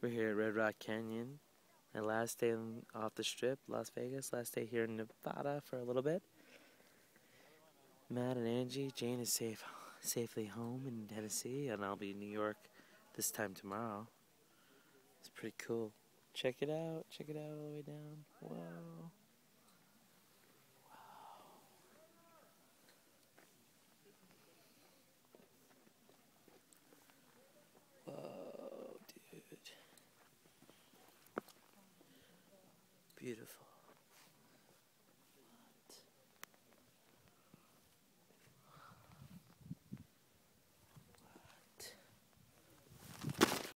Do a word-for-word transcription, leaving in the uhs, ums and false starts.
We're here at Red Rock Canyon. My last day off the strip, Las Vegas. Last day here in Nevada for a little bit. Matt and Angie. Jane is safe, safely home in Tennessee, and I'll be in New York this time tomorrow. It's pretty cool. Check it out. Check it out all the way down. Whoa. Whoa, dude. Beautiful.